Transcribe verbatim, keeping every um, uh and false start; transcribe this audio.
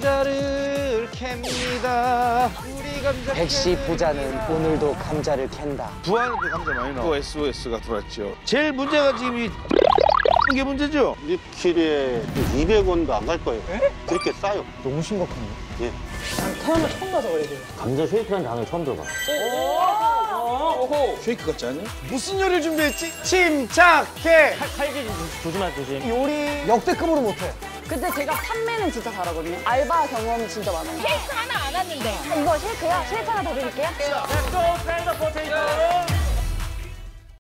감자를 캡니다. 우리 감자. 백시 부자는 오늘도 감자를 캔다. 부안에도 감자 많이 나와. 또 에스오에스가 들어왔죠. 제일 문제가 지금 이 이게 문제죠. 리필에 이백 원도 안 갈 거예요. 에? 그렇게 싸요. 너무 심각한데? 예. 태어나 처음 봐서 그래. 감자 쉐이크라는 단어를 처음 들어봐. 오호. 쉐이크 같지 않냐? 무슨 요리를 준비했지? 침착해. 칼질 조심하 조심. 요리 역대급으로 못해. 근데 제가 판매는 진짜 잘하거든요. 알바 경험 진짜 많아요. 케이크 하나 안 왔는데. 이거 쉐이크야? 쉐이크 하나 더 드릴게요. Let's go, friend of potato.